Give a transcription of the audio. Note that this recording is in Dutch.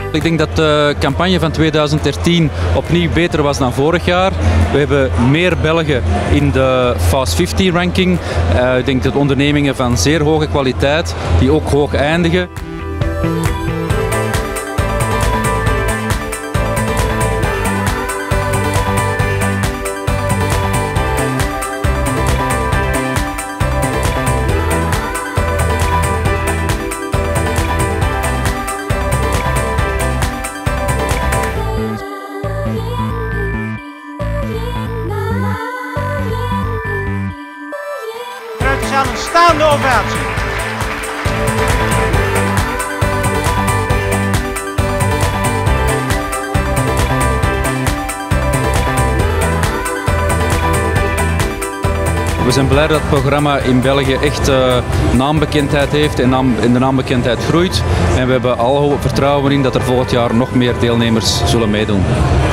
Ik denk dat de campagne van 2013 opnieuw beter was dan vorig jaar. We hebben meer Belgen in de Fast 50 ranking. Ik denk dat ondernemingen van zeer hoge kwaliteit, die ook hoog eindigen. Aan een staande ovatie. We zijn blij dat het programma in België echt naambekendheid heeft en de naambekendheid groeit. En we hebben alle vertrouwen in dat er volgend jaar nog meer deelnemers zullen meedoen.